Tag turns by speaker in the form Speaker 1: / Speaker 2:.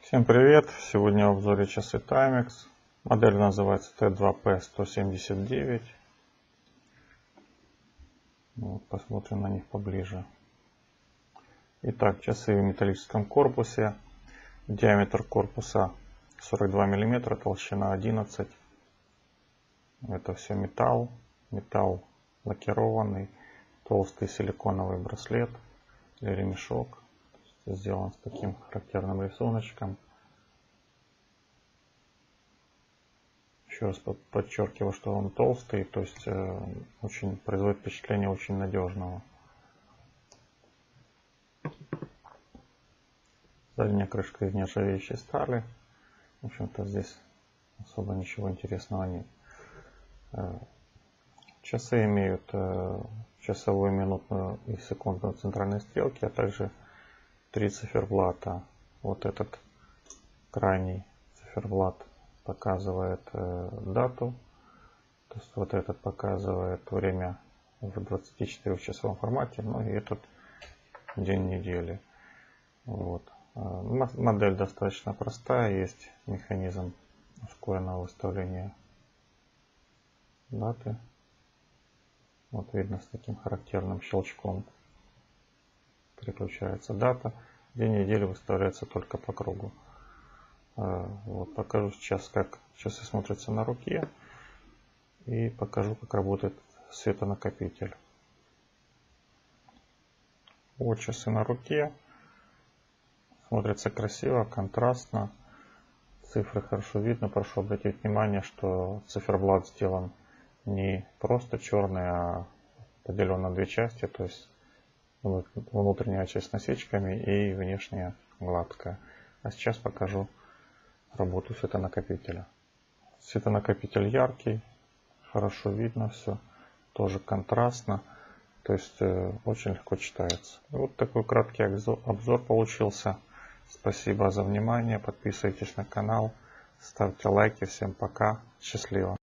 Speaker 1: Всем привет! Сегодня в обзоре часы Timex. Модель называется T2P179. Посмотрим на них поближе. Итак, часы в металлическом корпусе. Диаметр корпуса 42 мм, толщина 11. Это все металл. Металл лакированный. Толстый силиконовый браслет или ремешок. Сделан с таким характерным рисуночком. Еще раз подчеркиваю, что он толстый, то есть очень производит впечатление очень надежного. Задняя крышка из нержавеющей стали. В общем-то здесь особо ничего интересного нет. Часы имеют часовую, минутную и секундную центральные стрелки, а также 3 циферблата. Вот этот крайний циферблат показывает дату, то есть вот этот показывает время в 24-часовом формате, ну и этот день недели. Вот. Модель достаточно простая, есть механизм ускоренного выставления даты. Вот видно, с таким характерным щелчком переключается дата. День недели выставляется только по кругу. Вот, покажу сейчас, как часы смотрятся на руке. И покажу, как работает светонакопитель. Вот часы на руке. Смотрятся красиво, контрастно. Цифры хорошо видно. Прошу обратить внимание, что циферблат сделан не просто черный, а поделен на две части. То есть внутренняя часть с насечками и внешняя гладкая. А сейчас покажу работу светонакопителя. Светонакопитель яркий, хорошо видно все, тоже контрастно, то есть очень легко читается. Вот такой краткий обзор получился. Спасибо за внимание, подписывайтесь на канал, ставьте лайки, всем пока, счастливо.